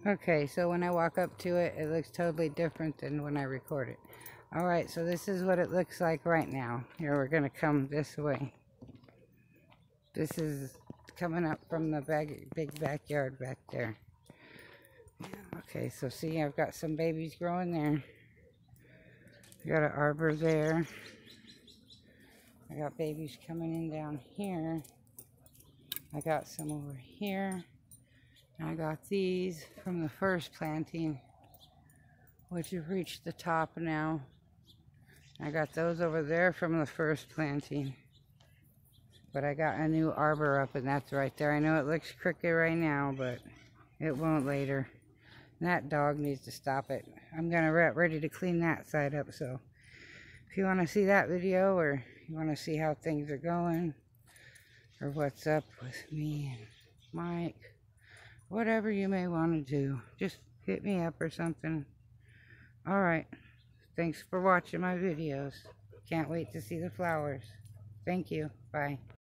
Okay, so when I walk up to it, it looks totally different than when I record it. Alright, so this is what it looks like right now. Here, we're going to come this way. This is coming up from the big backyard back there. Okay, so see, I've got some babies growing there. I got an arbor there. I got babies coming in down here. I got some over here. And I got these from the first planting, which have reached the top now. I got those over there from the first planting. But I got a new arbor up, and that's right there. I know it looks crooked right now, but it won't later. And that dog needs to stop it. I'm gonna ready to clean that side up, so if you want to see that video, or you want to see how things are going, or what's up with me and Mike, whatever you may want to do, just hit me up or something. Alright, thanks for watching my videos. Can't wait to see the flowers. Thank you. Bye.